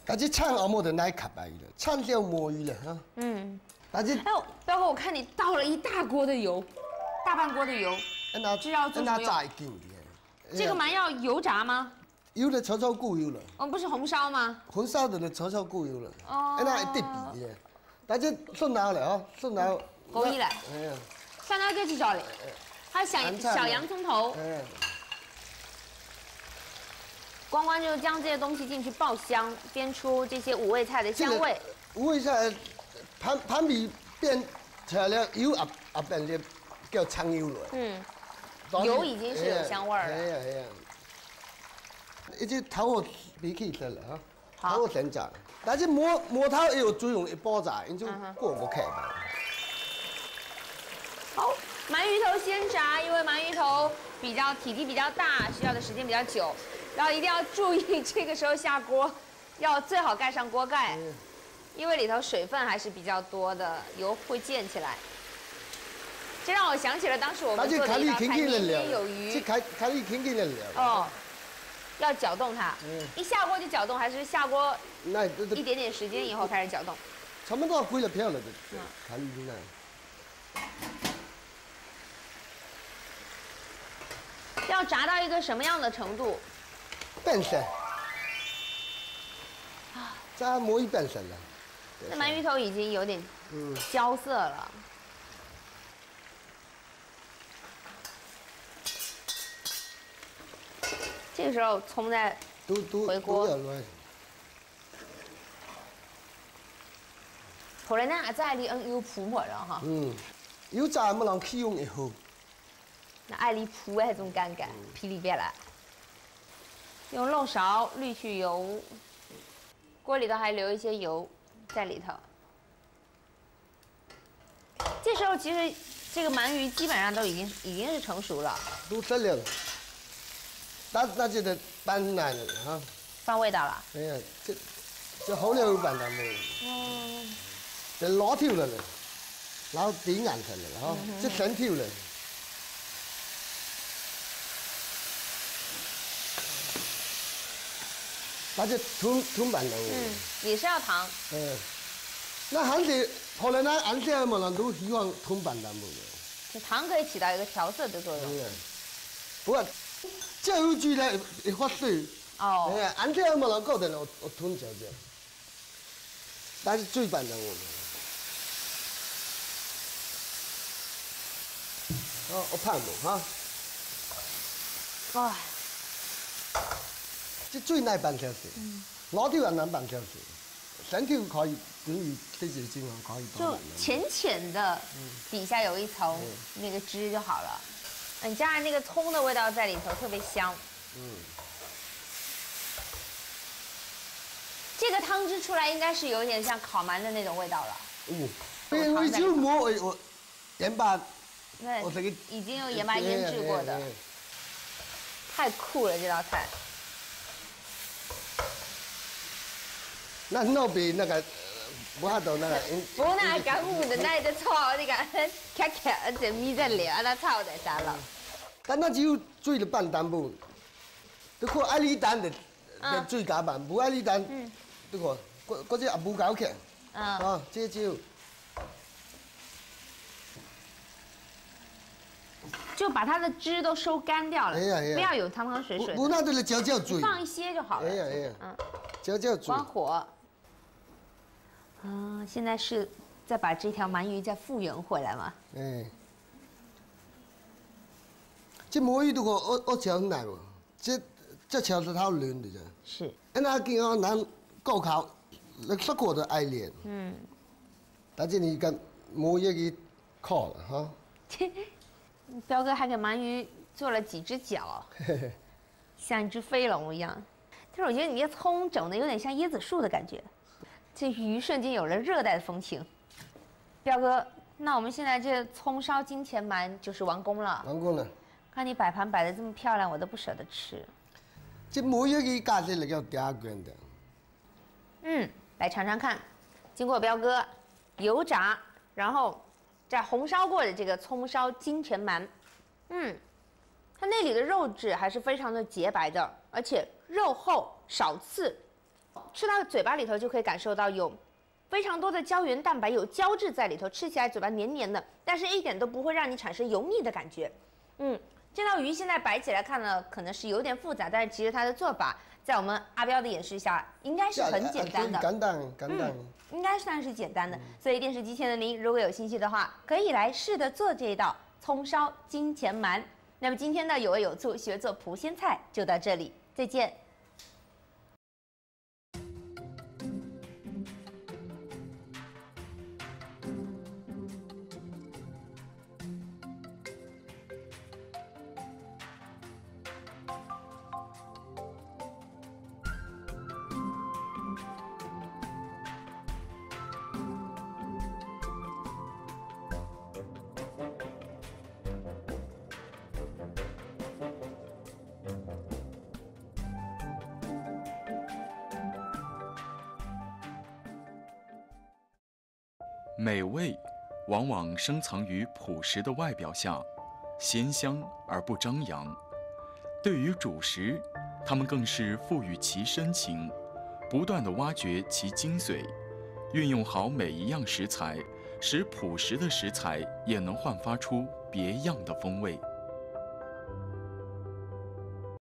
但是唱阿莫的那卡白了，唱掉魔芋了哈。嗯。但是， 哎呦，彪哥，我看你倒了一大锅的油，大半锅的油，这要做什么用？这个蛮要油炸吗？ 有的炒固油了。 不是红烧吗？ 红烧的炒固油了。哦。那一对比的，但是蒜苗了啊，蒜苗。 够意了。哎呀。蒜苗就去找了，还有小洋葱头。光光就将这些东西进去爆香，煸出这些五味菜的香味。 五味菜，盘米变材料油变的叫葱油了。 油已经是有香味了。 哎呀。已经头我比起来了哈。好。头先炸，但是磨头也有作用，爆炸，你就过不开吧。 好，鳗鱼头先炸，因为鳗鱼头体积比较大，需要的时间比较久。然后一定要注意，这个时候下锅要最好盖上锅盖，因为里头水分还是比较多的，油会溅起来。这让我想起了当时我们做的一道菜，年年有余。 这开力挺的了。 哦，要搅动它，一下锅就搅动，还是下锅一点点时间以后开始搅动？ 差不多归了票了，开力那。 要炸到一个什么样的程度？ 变色。炸魔芋变色了。 那鳗鱼头已经有点焦色了。这个时候葱再回锅。后来呢，阿在里有铺沫了哈。 有炸么人起用以后。 那爱里铺的那种感觉，噼里啪啦。用漏勺滤去油，锅里头还留一些油在里头。这时候其实这个鳗鱼基本上都已经是成熟了， 都熟了。那就得拌奶了哈。 放味道了。 哎呀，这好了有拌蛋么？这老条了嘞，老点硬出来了哈，这生条了。那就吞拌了。 也是要糖。 那韩式后来那韩式么人都喜欢吞拌蛋么的。 这糖可以起到一个调色的作用。 不过这有句呢会发水。韩式么人搞得我吞少少，但是最拌的我。我怕冇哈。哇。这最难拌条水，老条也难拌条水，生条可以，等于这些经常可以。 就浅浅的，底下有一层那个汁就好了。你加上那个葱的味道在里头，特别香。这个汤汁出来应该是有点像烤鳗的那种味道了。 因为就我盐巴， 我这个已经用盐巴腌制过的，太酷了这道菜。 那比那个不下头那个。 不那干糊的那个炒那个咔咔这米在里，那炒在啥了？ 但那只有水的拌淡薄，你看爱你蛋的水加拌，不爱你蛋，你看嗰只也冇搞起。这就。 就把它的汁都收干掉了，不要有汤汤水水。 不那对了，搅水。 放一些就好了。 搅水。 关火。现在是再把这条鳗鱼再复原回来嘛？ 这魔芋都个我炒很难喎，这炒是它嫩的啫。 是。 那见我难高考，那说过的爱练。但是你跟魔芋给烤了哈。 彪哥还给鳗鱼做了几只脚，像一只飞龙一样。但是我觉得你这葱整的有点像椰子树的感觉，这鱼瞬间有了热带的风情。彪哥，那我们现在这葱烧金钱鳗就是完工了。 完工了。 看你摆盘摆的这么漂亮，我都不舍得吃。 这魔芋给加起来要第二个的。 来尝尝看，经过彪哥油炸，然后再红烧过的这个葱烧金钱鳗，它那里的肉质还是非常的洁白的，而且肉厚少刺， 吃到嘴巴里头就可以感受到有非常多的胶原蛋白有胶质在里头，吃起来嘴巴黏黏的，但是一点都不会让你产生油腻的感觉。这道鱼现在摆起来看了可能是有点复杂，但是其实它的做法在我们阿彪的演示下应该是很简单的， 简单， 应该算是简单的。所以电视机前的您如果有兴趣的话，可以来试着做这一道葱烧金钱鳗。那么今天的有味有醋学做蒲鲜菜就到这里，再见。 美味往往深藏于朴实的外表下，鲜香而不张扬。对于主食，它们更是赋予其深情，不断地挖掘其精髓，运用好每一样食材，使朴实的食材也能焕发出别样的风味。